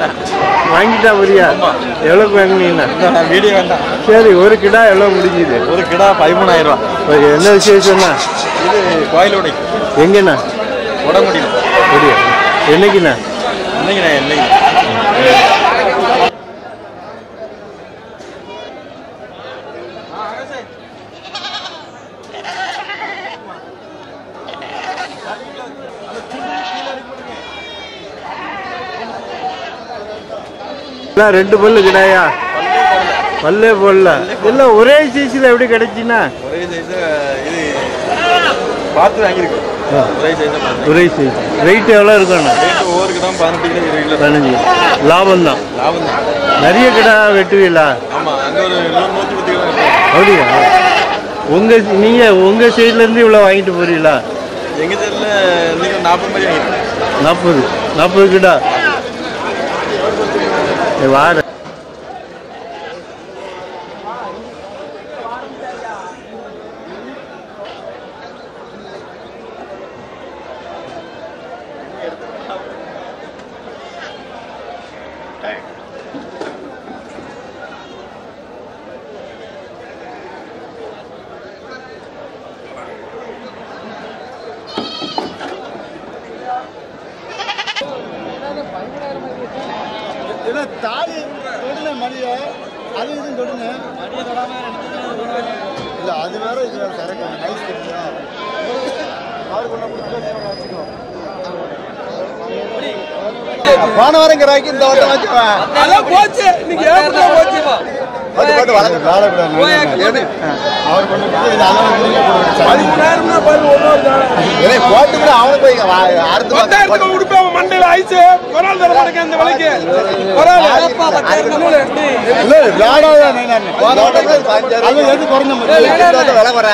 வாங்கிட்டா புரியா? எவ்வளோக்கு வாங்கினீங்கண்ணா? வீடியோ வேண்டாம். சரி, ஒரு கிடா எவ்வளோ முடிஞ்சுது? ஒரு கிடா 13,000 ரூபா. என்ன விசேஷம்ண்ணா? இது கோயிலோடை. எங்கண்ணா? உடம்புடியில். முடியும். என்னைக்குண்ணா? என்னைக்குண்ணா? என்னைக்கு? ரெண்டு பல்லு கிடாயா? பல்லே போடல. எல்லாம் ஒரே சைஸ்ல எப்படி கிடைச்சுன்னா? ஒரே சைஸ். இது பார்த்து வாங்கியிருக்கு. ஒரே சைஸ். வெயிட் எவ்வளோ இருக்குண்ணா? ஒவ்வொரு கிலோ 18 கிலோ 20 கிலோ. 15. லாபம் தான். லாபம் தான். நிறைய கிடா வெட்டுவீங்களா? ஆமாம், அங்கே ஒரு 110 கிலோ. அப்படியா? உங்க சைட்ல இருந்து இவ்வளோ வாங்கிட்டு போறீங்களா? எங்கள் சைடில் இன்னைக்கு 40 மாதிரி வாங்கிட்டேன். 40 கிடா. வாட தாலி தொடுன மணியை அது இதுவும் தொடுன இல்லை, அது வேற இது வேற கரெக்ட். நைஸ் தெரியா ஆறு கொண்ட வச்சுக்கோ. போன வாரம் கிராக்கி இந்த வட்டம் வச்சுக்குவேன். போச்சு இன்னைக்கு போச்சுப்பா. அவர் கொண்டு போட்டு கூட அவனுக்கு போய் அடுத்து மண்டையில ஆயிடுச்சு. ஒரு ஆள் தர மாட்டேங்க இந்த விலைக்கு. எது குறைஞ்ச மாதிரி விலை குறை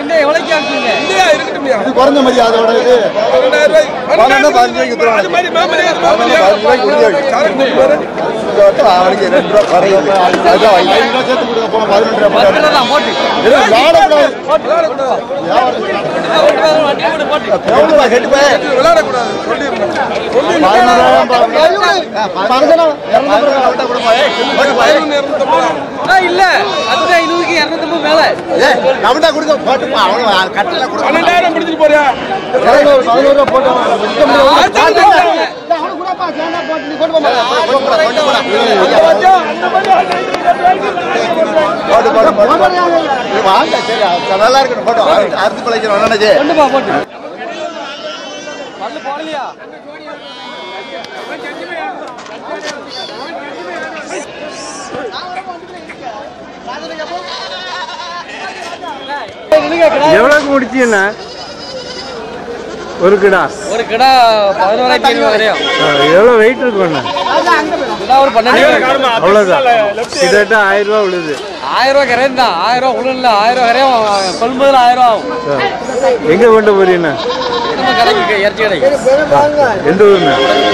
இது குறைஞ்ச மாதிரி அதோட இது 12,000 அவனுக்கு 2 ரூபா குறையுது. சேர்த்து கொடுக்க போன 11 இல்ல 5,500 மேல நம்மட்டா கொடுக்க போட்டுப்பா. அவனு கட்டல கொடுக்க 12,000 முடிச்சிட்டு போறியா? 11 ரூபா போட்டு வாங்க. சரி, நல்லா இருக்கணும். போட்டோ அறுத்து பழைக்கிறோம். போடலையா? எவ்வளோக்கு முடிச்சீங்கண்ணா? ஒரு கிடா 11,500 வரையும். எவ்வளோ வெயிட் இருக்குண்ணா? ஒரு 12 அவ்வளோதான். கிட்டத்தட்ட 1000 ரூபா விழுது. 1000 ரூபா கரையும் தான். 1000 ரூபா உள்ள 1000 கரையும் கொள்முதல் 1000 ரூபா ஆகும். எங்க கொண்டு போறீங்கண்ணா? கடைக்கு இறச்சி கடை. எந்த ஊருண்ணா?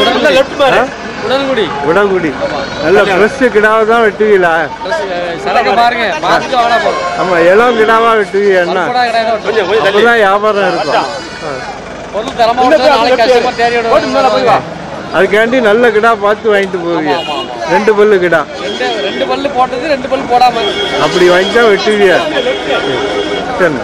உடன்குடி. நல்ல ஃப்ரெஷ் கிடாவை தான் வெட்டுவீங்களா? சரக்கு பாருங்க, பார்த்துட்டு வாடா போதும். ஆமா, இளம் கிடாவா வெட்டுவீங்கன்னா அப்பதான் வியாபாரம் இருக்கும். பொருள் தரமா நாளைக்கு கஸ்டமர் தேடியோட. அதுக்காண்டி நல்ல கிடா பார்த்து வாங்கிட்டு போவீங்க. 2 பல்லு கிடா. 2 பல்லு போட்டது 2 பல்லு போடாம அப்படி வாங்கிட்டா வெட்டுவீங்க. சரி.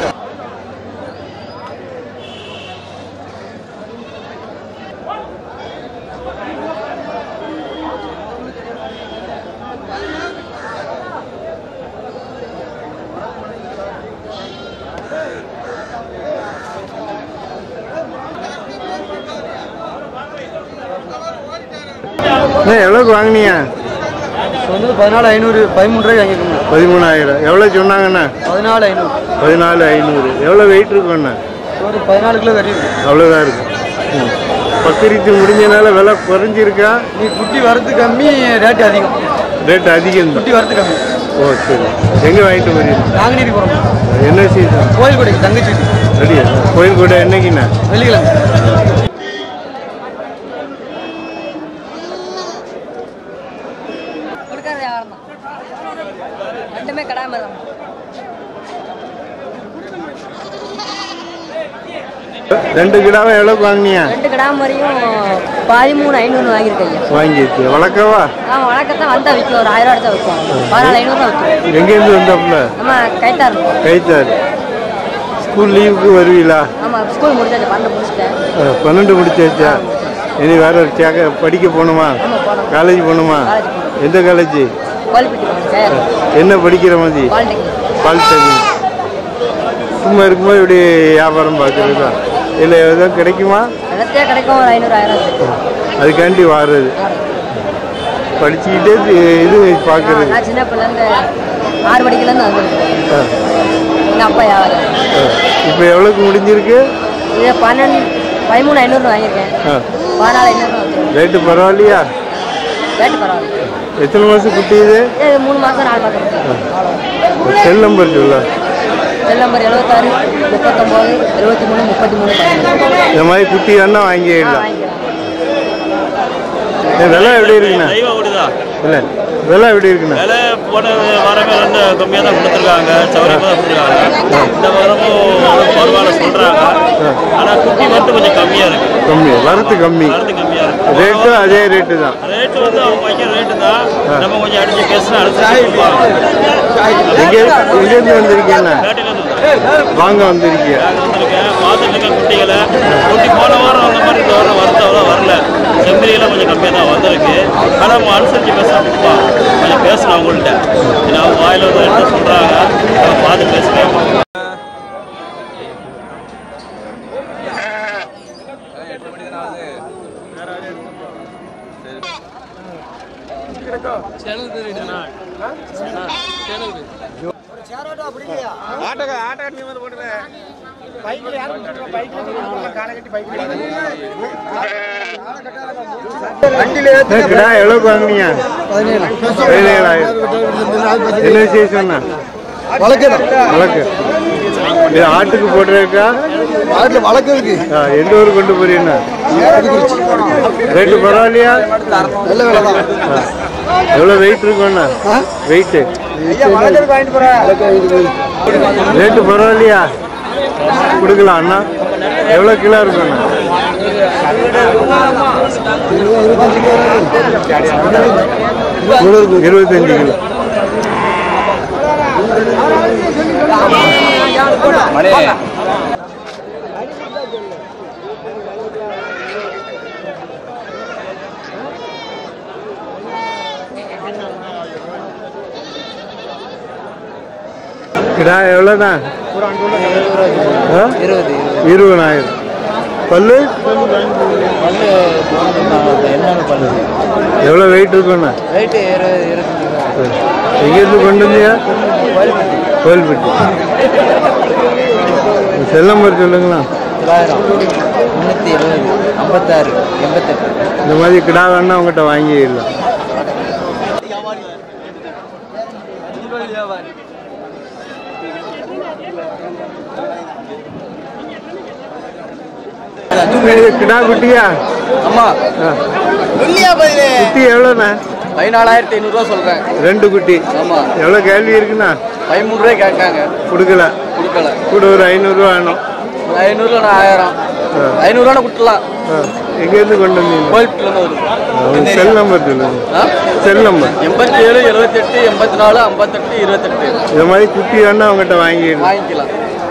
எவ்வளோக்கு வாங்கினீங்க? 14,500 13 ரூபாய் வாங்கிக்கோங்க. 13,000. எவ்வளோ சொன்னாங்கண்ணா? 14,500. 14,500. எவ்வளோ வெயிட் இருக்குண்ணா? ஒரு 14 கிலோ கறி. அவ்வளோதான் இருக்கு. பத்திரிக்கை முடிஞ்சனால விலை குறைஞ்சிருக்கா? நீ குட்டி வரது கம்மி, ரேட் அதிகம். ரேட் அதிகம். குட்டி வரது கம்மி. ஓ சரி. எங்கே வாங்கிட்டு போறீங்க? நாங்குநேரி போகிறோம். என்ன சீசன்? கோயில் கொடைக்கு தங்கச்சி. ரெடியா? கோயில் கொடை என்னைக்குண்ணா? வெள்ளிக்கிழமை. 2 கிடாவை எவ்வளோக்கு வாங்கினியா? 2 கிடா மாதிரியும் 13,500 வாங்கியிருக்கேன். வாங்கியிருக்கு. வளர்க்கவா? வழக்கத்தான் வந்தா விற்கும். ஒரு 1000 எடுத்தா விற்கும். 14,500 விற்கும். எங்கேருந்து வந்தாப்புல? நம்ம கைத்தார். கைத்தார். ஸ்கூல் லீவுக்கு வருவீங்களா? ஆமாம், ஸ்கூல் முடிச்சாச்சு. 12 முடிச்சிட்டேன். 12 முடிச்சாச்சா? இனி வேற ஒரு படிக்க போகணுமா? காலேஜ் போகணுமா? எந்த காலேஜ்? என்ன படிக்கிற மாதிரி? பாலிடெக்னிக். சும்மா இருக்கும்போது இப்படி வியாபாரம் பார்க்குறதா? இல்லை எதுவும் கிடைக்குமா? கிடைக்கும். ஒரு 500,000. அதுக்காண்டி வாடுறது. படிச்சுக்கிட்டே இது பார்க்குறது. நான் சின்ன பிள்ளைங்க 6 படிக்கலேருந்து வந்துருக்கேன். எங்கள் அப்பா வியாபாரம். இப்போ எவ்வளோக்கு முடிஞ்சிருக்கு? இது 13,500 வாங்கியிருக்கேன். 14,500. ரேட்டு பரவாயில்லையா? ரேட்டு பரவாயில்ல. எத்தனை மாதம் குட்டி இது? 3 மாதம் 4 மாதம். செல் நம்பர் சொல்ல. Cell number 76 39 73 33. இந்த மாதிரி குட்டி வேணா வாங்கிடலாம். விலை எப்படி இருக்குண்ணா? இல்லை விலை எப்படி இருக்குண்ணா? விலை போன வாரமே ரெண்டு கம்மியாக தான் கொடுத்துருக்காங்க. சௌரியமாக தான் கொடுத்துருக்காங்க. இந்த வாரமும் பரவாயில்ல சொல்கிறாங்க. ஆனால் குட்டி மட்டும் கொஞ்சம் கம்மியாக இருக்குது. கம்மியாக வரத்து கம்மியாக இருக்குது. ரேட்டும் அதே ரேட்டு தான். ரேட்டு வந்து அவங்க வைக்கிற ரேட்டு தான். நம்ம கொஞ்சம் அடிச்சு பேசினா அனுசரிச்சு எங்கேருந்து வந்திருக்கீங்கண்ணா? வாங்க வந்திருக்கீங்க. வந்திருக்கேன். பார்த்துட்டு இருக்கேன் குட்டிகளை. குட்டி போன வாரம் அந்த மாதிரி இந்த வாரம் வரது அவ்வளோ வரல. செம்மறியெல்லாம் கொஞ்சம் கம்மியாக தான் வந்திருக்கு. ஆனால் அவங்க அனுசரித்து பேசுகிறாங்கப்பா. கொஞ்சம் பேசணும் அவங்கள்ட்ட. ஏன்னா அவங்க வாயில் வந்து என்ன சொல்கிறாங்க அதை பார்த்து பேசுகிறேன். எவ்வளவு வாங்கினீங்க? 17,000. என்ன விசேஷம்னா? வழக்கு இது ஆட்டுக்கு போட்டுருக்கா? ஆட்டுல வழக்கு இருக்கு. எந்த ஊர் கொண்டு போறீங்கன்னா? ரேட்டு பரவாயில்லையா? எவ்வளவு வெயிட் இருக்கும்ண்ணா? வெயிட் ரேட்டு பரவாயில்லையா? கொடுக்கலாம் அண்ணா. எவ்வளோ கிலோ இருக்குண்ணா? 25 கிலோ. கிடா எவ்வளோதான்? 20,000. பல்லு எவ்வளோ வெயிட் இருக்குண்ணா? எங்கேருந்து கொண்டு வந்தியா? கோயில்பட்டி. செல் நம்பர் சொல்லுங்களா? 370 56 88. இந்த மாதிரி கிடா வேணா உங்கள்கிட்ட வாங்கிடலாம். கிடா குட்டியா? ஆமா. குட்டி எவ்வளோண்ணா? 14,500 சொல்றேன். 2 குட்டி. ஆமா. எவ்வளோ கேள்வி இருக்குண்ணா? 13 கேட்காங்க. கொடுக்கல. கூட ஒரு 500 வேணும். 500 1000. 500 கொடுக்கலாம். எங்கேருந்து கொண்டு வந்தீங்க? கோயில்பட்டிலேருந்து. செல் நம்பர் சொல்லுங்க. Cell number 87 78 84 58 28. இந்த மாதிரி குட்டி வேணா அவங்ககிட்ட வாங்கிக்கலாம்.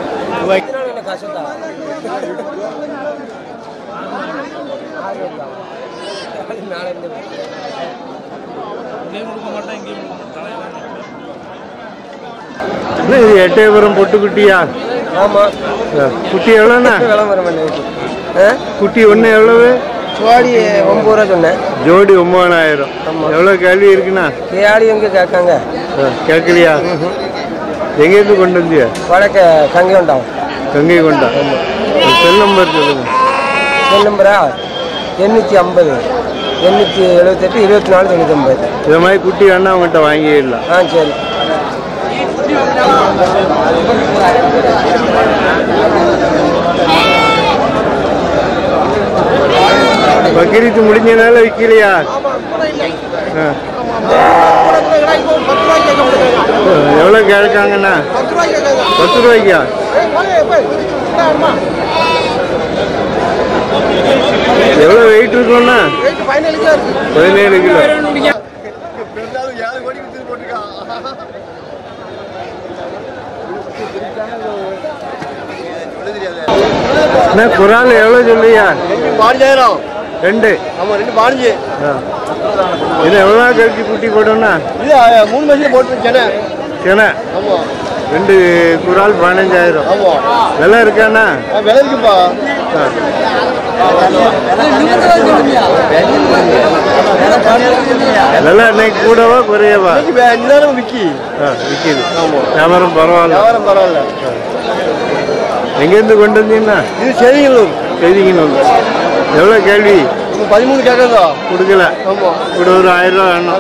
இது எட்டயபுரம் பொட்டுக்குட்டியா? ஆமா. குட்டி எவ்வளோண்ணா? குட்டி ஒன்று எவ்வளவு? ஜோடி 9 ரூபா சொன்னேன். ஜோடி 9,000. எவ்வளோ கேள்வி இருக்குண்ணா? கேள்வி எங்கே கேட்காங்க? கேட்கலையா? எங்கேருந்து கொண்டு வந்தியா? வடக்க கங்கை கொண்டா. கங்கை கொண்டா. செல் நம்பர் சொல்லுங்க. செல் நம்பரா 850 878 24 99. இந்த மாதிரி குட்டி வேணா அவங்ககிட்ட வாங்கிடலாம். சரி. பக்ரீத்து முடிஞ்சனால விற்கலையா? எவ்வளோ கேட்காங்கண்ணா? 10 ரூபாய்க்கா? இருக்கும்ண்ணா? 17 கிலோ. குரால் எவ்வளோ சொல்லியா? 15,000. 2. ஆமா 2 15. இது எவ்வளோ கழிச்சு குட்டி போட்டோம்னா? இது 3 மாசத்துல போட்டுருச்சேனே. சேனா? ஆமா. 2 குரால் 15,000. ஆமா. விலை இருக்காண்ணா? விலை இருக்குப்பா. விலை இன்னைக்கு கூடவா குறையவா? இன்னும் விக்குது. வியாபாரம் பரவாயில்ல. எங்கேருந்து கொண்டு வந்தீங்கன்னா? இது செய்திகளூர். எவ்வளோ கேள்வி? 13 கேட்கறதா கொடுக்கல. ஆமா. கூட ஒரு 1000 ரூபா வேணும்.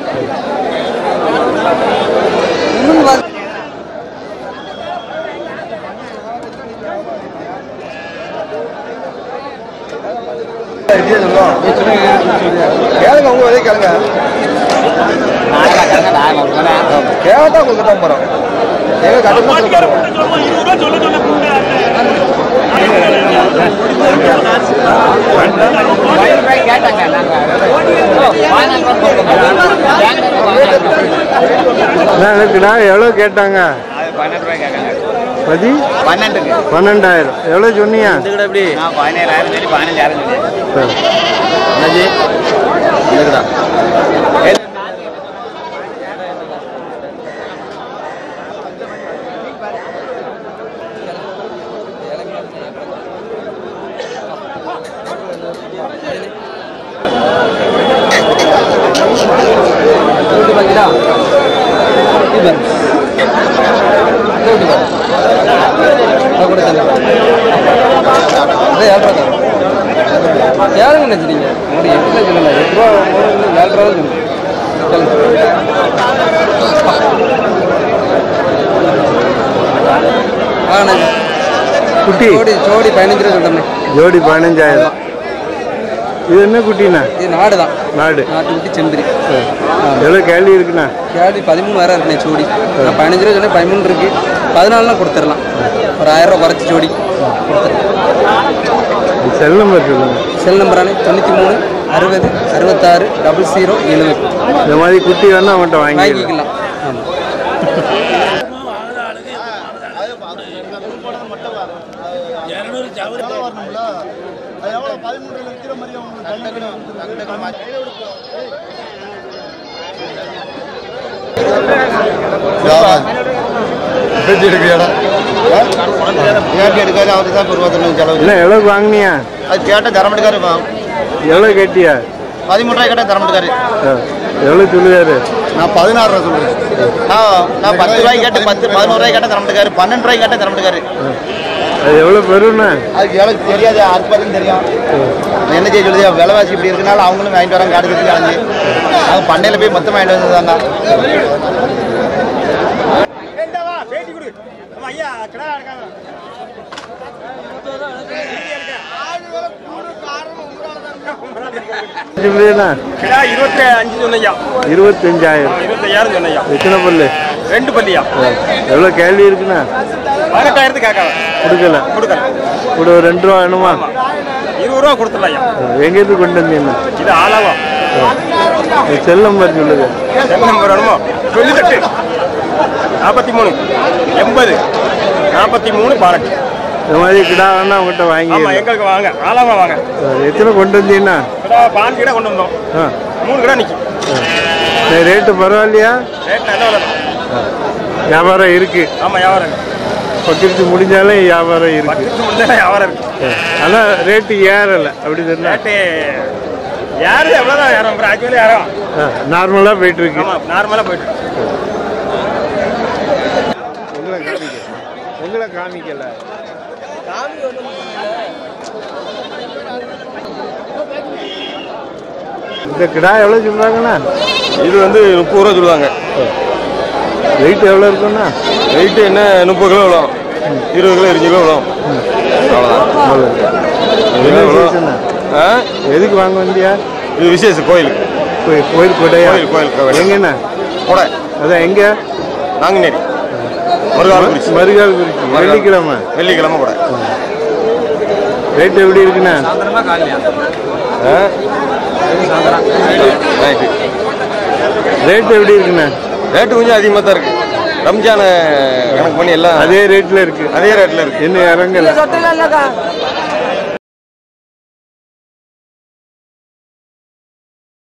கேளுங்க, உங்க விலை கேளுங்க. கேட்டா கொடுக்க போறோம். எங்க எவ்வளோ கேட்டாங்க? 12,000. எவ்வளோ சொன்னியா? 17,000 யாருங்க நினைச்சிட்டீங்க? ஒரு 8 லட்சம் இல்லை, 8 ரூபா 7 ரூபா குட்டி ஜோடி 15 ரூபா சொல்றேன். ஜோடி 15,000. இது என்ன குட்டிண்ணா? இது நாடு தான். நாட்டு குட்டி செந்திரி. எவ்வளோ கேள்வி இருக்குண்ணா? கேள்வி 13 வேற இருக்குண்ணே ஜோடி. நான் 15 ரூபா சொன்னேன், 13 இருக்கு. 14 கொடுத்துடலாம். ஒரு 1000 ரூபா குறைச்சி ஜோடி கொடுத்துடலாம். செல் நம்பர் சொல்லுங்க. செல் நம்பரானே 93 60 66 00 70. இந்த மாதிரி குட்டி வேணா அவன்கிட்ட வாங்கிக்கலாம். எவ்வளவு வாங்கினியா? அது கேட்ட தரமாட்டுக்காரு. எவ்வளவு கேட்டியா? 13 ரூபாய் கேட்ட தரமாட்டுக்காரு. எவ்வளவு சொல்லுவாரு? நான் 16 ரூபா சொல்றேன். நான் 10 ரூபாய் கேட்டு 11 ரூபாய் கேட்ட தரமாட்டுக்காரு. 12 ரூபாய் கேட்ட தரமாட்டுக்காரு. அது எவ்வளவு பெரும்னா? அதுக்கு எவ்வளவு தெரியாது, யாருக்கும் தெரியும். என்ன செய்ய சொல்லுது, விலைவாசி இப்படி இருக்கனால அவங்களும் வாங்கிட்டு வராங்க. காடுக்கு அலைஞ்சி அவங்க பண்ணையில போய் மொத்தம் வாங்கிட்டு வந்ததாங்க. சொல்லுண்ணா? 25 சொன்னையா. 25,000. 25,000 சொன்னையா. எத்தனை பல்லு? 2 பல்லியா. எவ்வளோ கேள்வி இருக்குண்ணா? 18,000 கேட்கலாம். கொடுக்கல. கூட ஒரு 2 ரூபா வேணுமா? 20 ரூபா கொடுத்துடலாம். எங்கேருந்து கொண்டு வந்தீங்க? இது ஆளாவா. செல் நம்பர் சொல்லுங்க. செல் நம்பர் வேணுமா? 98 43 80 43 18. இந்த மாதிரி கிடா வேணா அவங்ககிட்ட வாங்கி. எங்களுக்கு வாங்க, ஆளாவா வாங்க. எத்தனை கொண்டு வந்தீங்கன்னா? 5 கிடா கொண்டு வந்தோம். 3 கிடா நிற்கும். ரேட்டு பரவாயில்லையா? ரேட் நல்ல விலை. வியாபாரம் இருக்கு. ஆமாம், வியாபாரம் இருக்கு. பக்கத்து முடிஞ்சாலும் வியாபாரம் இருக்கு. பக்கத்து முடிஞ்சாலும் வியாபாரம் இருக்கு. ஆனால் ரேட்டு ஏறலை அப்படி சொன்னா? ரேட்டு யாரும் எவ்வளோதான் யாரும் ஆக்சுவலி யாரும் நார்மலாக போயிட்டு இருக்கு. ஆமாம், நார்மலாக போயிட்டு இருக்கு. உங்களை காமிக்கல. இந்த கிடா எவ்வளோ சொல்றாங்கண்ணா? இது வந்து 30 ரூபா சொல்லுவாங்க. வெயிட் எவ்வளோ இருக்குண்ணா? வெயிட்டு என்ன 30 கிலோ விடும், 20 கிலோ 20 கிலோ விடும். அவ்வளோதான். எதுக்கு வாங்க வந்தியா? இது விசேஷம் கோயிலுக்கு. கோயில் கொடையா? கோயில் எங்கண்ணா? கொடை. அதான் எங்க? நாங்குநேரி மருகால்குறிச்சி. வெள்ளிக்கிழமை கூட. ரேட் எப்படி இருக்குண்ணா? ரேட் எப்படி இருக்குண்ணா? ரேட்டு கொஞ்சம் அதிகமாக தான் இருக்கு. ரம்ஜான கணக்கு பண்ணி எல்லாம் அதே ரேட்ல இருக்கு. அதே ரேட்ல இருக்கு. என்ன இறங்கல